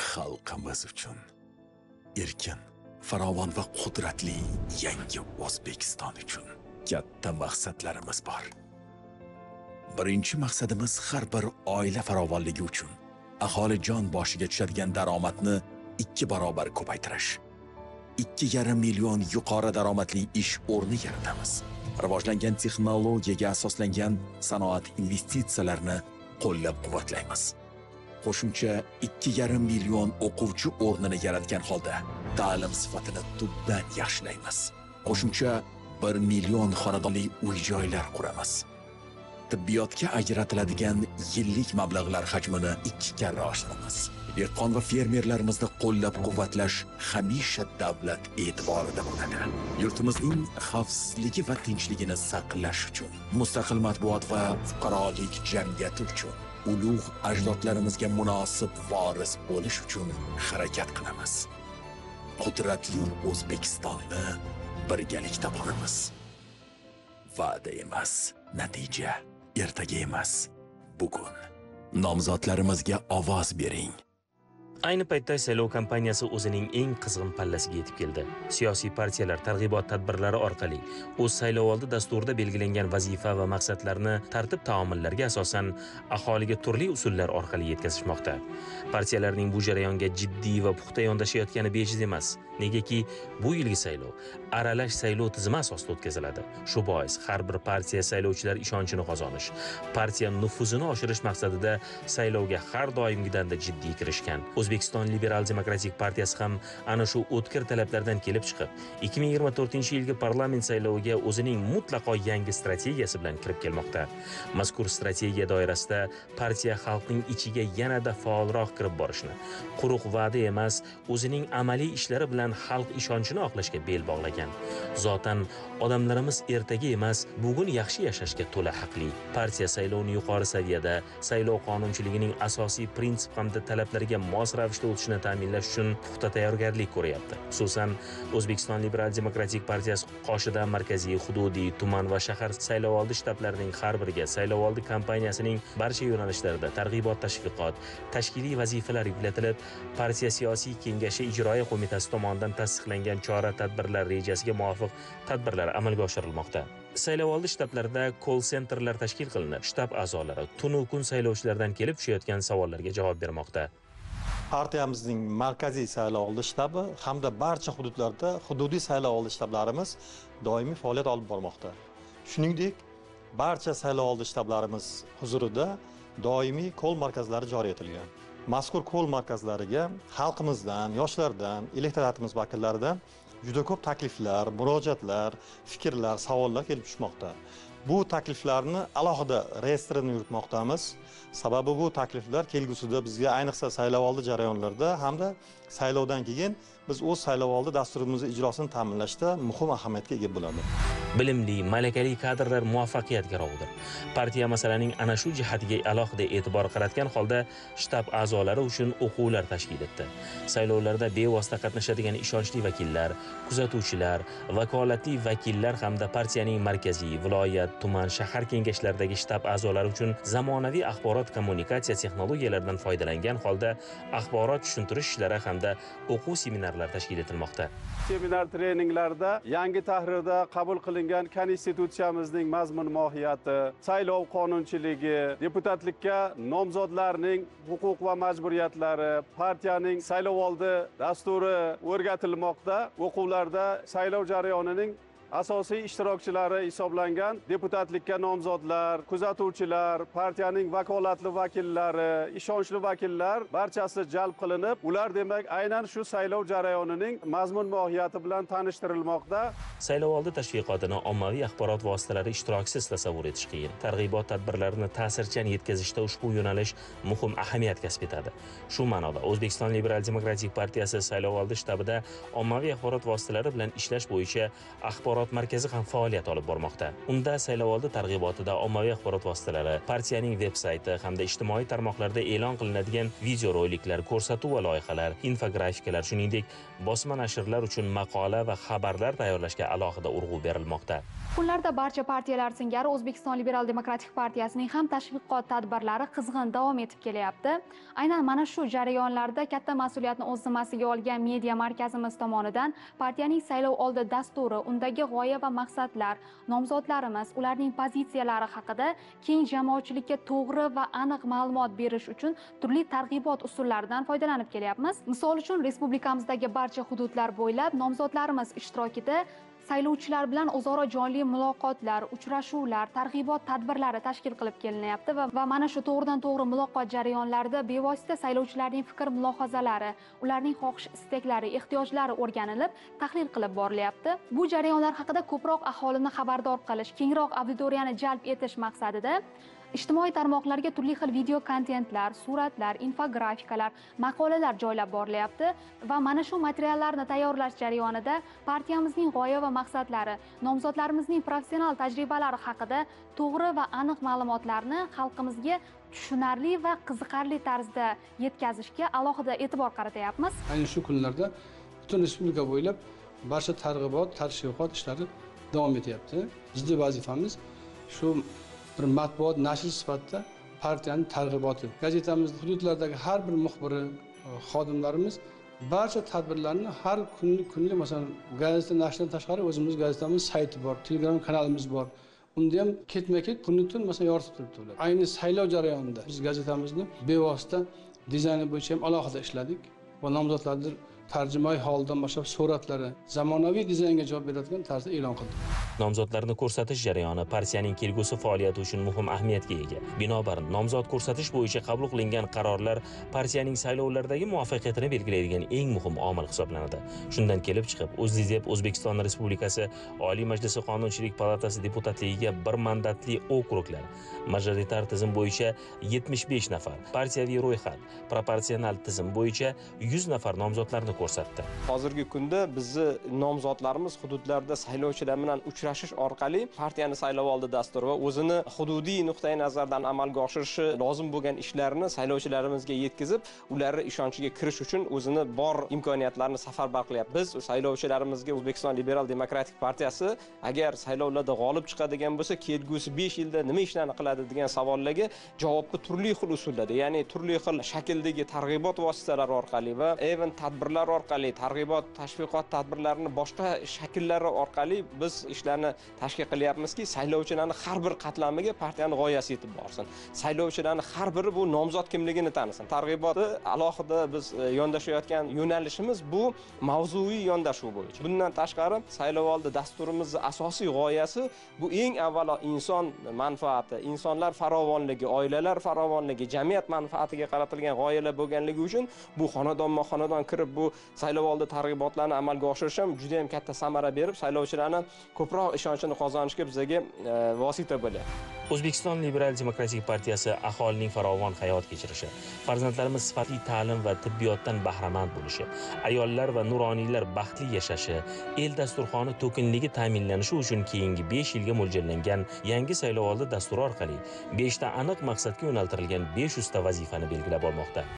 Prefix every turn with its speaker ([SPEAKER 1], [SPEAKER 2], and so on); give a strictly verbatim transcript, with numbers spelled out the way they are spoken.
[SPEAKER 1] xalqimiz uchun erkin, farovon va qudratli yangi O'zbekiston uchun katta maqsadlarimiz bor. Birinchi maqsadimiz har bir oila farovonligi uchun aholi jon boshiga tushadigan daromadni ikki barobar ko'paytirish. ikki yarim million yuqori daromadli ish o'rni yaratamiz. Rivojlangan texnologiyaga asoslangan sanoat investitsiyalarini qo'llab-quvvatlaymiz. Qo'shimcha ikki yarim million o'quvchi o'rnini yaratgan holda ta'lim sifatini tubdan yaxshilaymiz. Qo'shimcha bir million xonadonli uy-joylar quramiz. Tibbiyotga ajratiladigan yillik mablag'lar hajmini ikki karra oshiramiz. Dehqon va fermerlarimizni qo'llab-quvvatlash hamisha davlat e'tiborida bo'ladi. Yurtimizning xavfsizligi va tinchligini saqlash uchun, mustaqil matbuot va fuqarolik jamiyati uchun, ulug' ajdodlarimizga munosib voris bo'lish uchun harakat qilamiz. Qudratli O'zbekistonni birgalikda quramiz. Va'da emas, natija ertaga emas, bugun. Nomzodlarimizga ovoz bering.
[SPEAKER 2] Ayni paytda saylov kampaniyasi o'zining eng qizg'in pallasiga yetib keldi. Siyosiy partiyalar targ'ibot tadbirlari orqali o'z saylovoldi dasturida belgilangan vazifa va maqsadlarni tartib taomillarga asosan aholiga turli usullar orqali yetkazishmoqda. Partiyalarning bu jarayonga jiddiy va puxta yondashayotgani bejiz emas. Negaki bu yilgi saylov aralash saylov tizimi asosida o'tkaziladi. Shu bois har bir partiya saylovchilar ishonchini qozonish, partiya nufuzini oshirish maqsadida saylovga har doimgidanda jiddiy kirishgan. O'zbekiston Liberal Demokratik partiyasi ham ana shu o'tkir talablardan kelib chiqib, ikki ming yigirma to'rtinchi yilgi parlament sayloviga o'zining mutlaqo yangi strategiyasi bilan kirib kelmoqda. Mazkur strategiya doirasida partiya xalqning ichiga yanada faolroq kirib borishni, quruq va'da emas, o'zining amaliy ishlari bilan xalq ishonchini oqlashga bel bog'lagan. Zotan odamlarimiz ertaga emas, bugun yaxshi yashashga to'la haqli. Partiya saylovni yuqori saviyada, saylov qonunchiligining asosiy prinsip hamda talablariga mos ravishda o'tishini ta'minlash uchun puxta tayyorgarlik ko'ryapti. Xususan, O'zbekiston Liberal Demokratik partiyasi qoshida markaziy, hududiy, tuman va shahar saylovoldi shtablarining har biriga saylovoldi kampaniyasining barcha yo'nalishlarida targ'ibot tashviqot, tashkiliy vazifalar yuklatilib, partiya siyosiy kengashi ijroiya qo'mitasi tomonidan tasdiqlangan chora-tadbirlar rejasiga muvofiq tadbirlar amalga oshirilmoqda. Saylovoldi shtablarida call centerlar tashkil qilinib, shtab a'zolari tunu kun saylovchilardan kelib tushayotgan savollarga javob bermoqda.
[SPEAKER 3] Partiyamizning markaziy saylovoldi shtabi hamda barcha hududlarda hududiy saylovoldi shtablarimiz doimiy faoliyat olib bormoqda. Shuningdek, barcha saylovoldi shtablarimiz huzurida doimiy kol markazlari joriy etilgan. Mazkur kol markazlariga xalqimizdan, yoshlardan, elektoratimiz vakillaridan juda ko'p takliflar, murojaatlar, fikrlar, savollar kelib tushmoqda. Bu takliflarni alohida reyestrini yuritmoqdamiz. Sababi bu takliflar kelgusida bizga ayniqsa saylovoldi jarayonlarida hamda saylovdan keyin biz o'z saylovoldi dasturimizni ijrosini ta'minlashda muhim ahamiyatga ega bo'ladi.
[SPEAKER 2] Bilimli, malakali kadrlar muvaffaqiyat garovidir. Partiya masalaning ana shu jihatiga alohida e'tibor qaratgan holda shtab a'zolari uchun o'quvlar tashkil etdi. Saylovlarda bevosita qatnashadigan ishonchli vakillar, kuzatuvchilar, vakolatli vakillar hamda partiyaning markaziy, viloyat, tuman, shahar kengashlaridagi shtab a'zolari uchun zamonaviy axborot kommunikatsiya texnologiyalaridan foydalangan holda axborot tushuntirish ishlari hamda o'quv seminarlar tashkil etilmoqda.
[SPEAKER 4] Seminar treninglarda yangi tahrirda qabul qilingan konstitutsiyamizning mazmun mohiyati, saylov qonunchiligi, deputatlikka nomzodlarning huquq va majburiyatlari, partiyaning saylovoldi dasturi o'rgatilmoqda. O'quvlarda saylov jarayonining asosiy ishtirokchilari hisoblangan deputatlikka nomzodlar, kuzatuvchilar, partiyaning vakolatli vakillari, ishonchli vakillar barchasi jalb qilinib, ular demak aynan shu saylov jarayonining mazmun mohiyati bilan tanishtirilmoqda.
[SPEAKER 2] Saylovoldi tashviqotini ommaviy axborot vositalari ishtirokisiz tasavvur etish qiyin. Targ'ibot tadbirlarini ta'sirchan yetkazishda ushbu yo'nalish muhim ahamiyat kasb etadi. Shu ma'noda O'zbekiston Liberal Demokratik partiyasi saylovoldi shtabida ommaviy axborot vositalari bilan ishlash bo'yicha axborot axborot markazi ham faoliyat olib bormoqda. Unda saylovoldi targ'ibotida ommaviy axborot vositalari, partiyaning veb-sayti hamda ijtimoiy tarmoqlarda e'lon qilinadigan videoroliklar, ko'rsatuv va loyihalar, infografikalar, shuningdek, bosma nashrlar uchun maqola va xabarlar tayyorlashga alohida urg'u berilmoqda.
[SPEAKER 5] Kunlarda barcha partiyalar singari O'zbekiston Liberal Demokratik partiyasining ham tashviqot tadbirlari qizg'in davom etib kelyapti. Aynan mana shu jarayonlarda katta mas'uliyatni o'z zimmasiga olgan media markazimiz tomonidan partiyaning saylov oldi dasturi, undagi g'oya va maqsadlar, nomzodlarimiz, ularning pozitsiyalari haqida keng jamoatchilikka to'g'ri va aniq ma'lumot berish uchun turli targ'ibot usullaridan foydalanib kelyapmiz. Misol uchun, respublikamizdagi barcha hududlar bo'ylab nomzodlarimiz ishtirokida saylovchilar bilan o'zaro jonli muloqotlar, uchrashuvlar, targ'ibot tadbirlari tashkil qilib kelinyapti va, va mana shu to'g'ridan-to'g'ri muloqot jarayonlarida bevosita saylovchilarning fikr-mulohazalari, ularning xohish-istaklari, ehtiyojlari o'rganilib, tahlil qilib borilyapti. Bu jarayonlar haqida ko'proq aholini xabardor qilish, kengroq auditoriyani jalb etish maqsadida ijtimoiy tarmoqlarga turli xil video kontentlar, suratlar, infografikalar, maqolalar joylab borilyapti va mana shu materiallarni tayyorlash jarayonida partiyamizning g'oya va maqsadlari, nomzodlarimizning professional tajribalari haqida to'g'ri va aniq ma'lumotlarni xalqimizga tushunarli va qiziqarli tarzda yetkazishga alohida e'tibor qaratyapmiz.
[SPEAKER 6] Ayni shu kunlarda butun respublika bo'ylab barcha targ'ibot, tashviqot ishlari davom etyapti. Jiddiy vazifamiz shu bir matbuot nashr sifatida partiyaning targ'iboti. Gazetamiz hududlardagi har bir muxbiri, xodimlarimiz barcha tadbirlarni har kunlik kunlik masalan gazeta nashrdan tashqari o'zimiz gazetamiz sayti bor, Telegram kanalimiz bor. Unda ham ketma-ket kun-tun masalan yoritib turibdi. Ayni saylov jarayonida biz gazetamizni bevosita dizayni bo'yicha ham alohida ishladik va nomzodlarni tarjimai holdan boshlab suratlari zamonaviy dizaynga javob beradigan tarzda e'lon qildik.
[SPEAKER 2] Nomzodlarni ko'rsatish jarayoni partiyaning kelgusi faoliyati uchun muhim ahamiyatga ega. Binobarin, nomzod ko'rsatish bo'yicha qabul qilingan qarorlar partiyaning saylovlardagi muvaffaqiyatini belgilaydigan eng muhim omil hisoblanadi. Shundan kelib chiqib, O'zLiDeP O'zbekiston Respublikasi Oliy Majlisi Qonunchilik palatasi deputatligiga bir mandatli okruglar, majoritar tizim bo'yicha yetmish besh nafar, partiyaviy ro'yxat, proporsional tizim bo'yicha yuz nafar nomzodlarni ko'rsatdi.
[SPEAKER 7] Hozirgi kunda bizni nomzodlarimiz hududlarda saylovchilar bilan uchrashish orqali partiyani saylovoldi dasturi va o'zini hududiy nuqtai nazardan amalga oshirishi lozim bo'lgan ishlarni saylovchilarimizga yetkazib, ularni ishonchiga kirish uchun o'zini bor imkoniyatlarni safarbar qilyapti. Biz saylovchilarimizga O'zbekiston Liberal Demokratik partiyasi agar saylovlarda g'olib chiqadigan bo'lsa, kelgusi besh yilda nima ishlarni qiladi degan savollarga javobni turli xil usullarda, ya'ni turli xil shakldagi targ'ibot vositalari orqali va even tadbirlar orqali, targ'ibot, tashviqot tadbirlarini boshqa shakllari orqali biz ishlarni tashkil qilyapmizki, saylovchilarning har bir qatlamiga partiyaning g'oyasi yetib borsin. Saylovchilarning har biri bu nomzod kimligini tanisin. Targ'ibotni alohida biz yondashayotgan yo'nalishimiz bu mavzuviy yondashuv bo'yicha. Bundan tashqari, saylovoldi dasturimizning asosiy g'oyasi bu eng avvalo inson manfaati, insonlar farovonligi, oilalar farovonligi, jamiyat manfaatiga qaratilgan g'oyalar bo'lganligi uchun bu xonadonma-xonadon kirib bu saylovoldi targ'ibotlarni amalga oshirish ham juda ham katta samara berib, saylovchilarni ko'proq ishonchini qozonishga bizga e, vosita bo'ladi.
[SPEAKER 2] O'zbekiston Liberal Demokratik partiyasi aholining farovon hayot kechirishi, farzandlarimiz sifatli ta'lim va tibbiyotdan bahramand bo'lishi, ayollar va nuroniylar baxtli yashashi, el dasturxoni to'kinligi ta'minlanishi uchun keyingi besh yilga mo'ljallangan yangi saylovoldi dasturi orqali besh ta aniq maqsadga yo'naltirilgan besh yuz ta vazifani belgilab olmoqda.